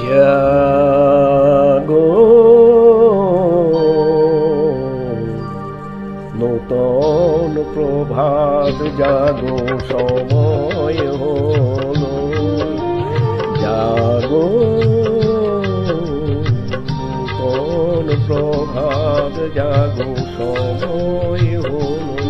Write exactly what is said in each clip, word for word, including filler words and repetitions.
জাগো নূতন প্রভাত জাগো সময় হলো জাগো নূতন প্রভাত জাগো সময় হলো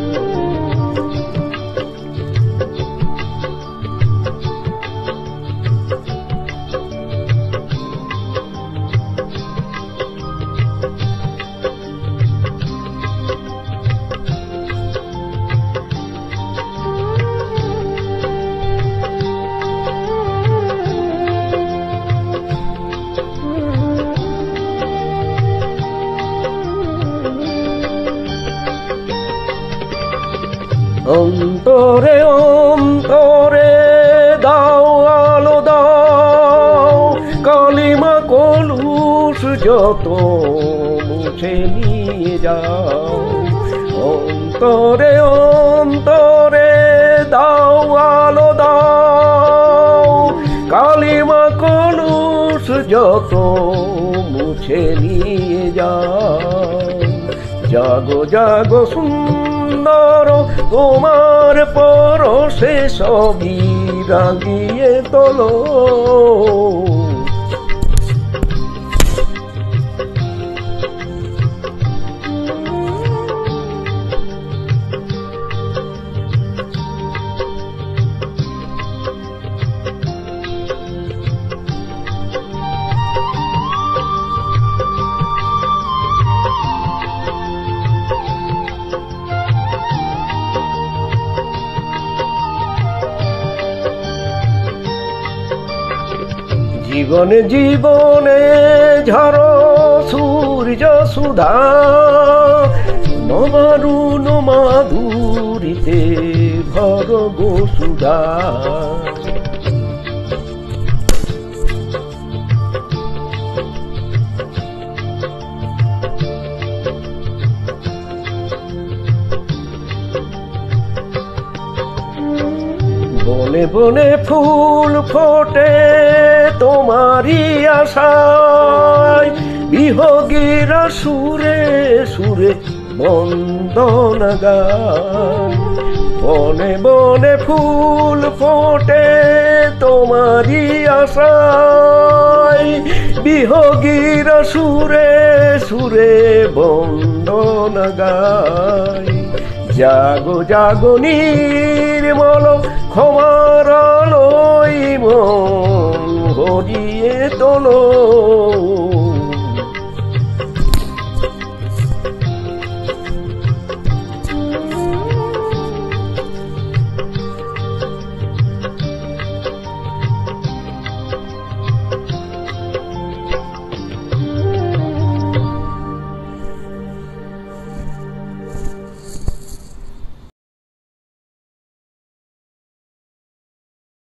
অন্তরে অন্তরে দাও আলো দাও কালিমা কলুষ যত মুছে নিয়ে যাও অন্তরে অন্তরে দাও আলো দাও কালিমা কলুষ যত মুছে নিয়ে যাও জাগো জাগো সুন্দর তোমার পরশে সবই রাগিয়ে তোলো জীবনে জীবনে ঝড় সূর্য সুধা নবারুণ মাধুরীতে ভর গো সুধা বনে বনে ফুল ফোটে তোমারি আশায় বিহগীরা সুরে সুরে বন্দন গান বনে বনে ফুল ফোটে তোমারি আশায় বিহগীরা সুরে সুরে বন্দন গায় জাগো জাগো নির্মল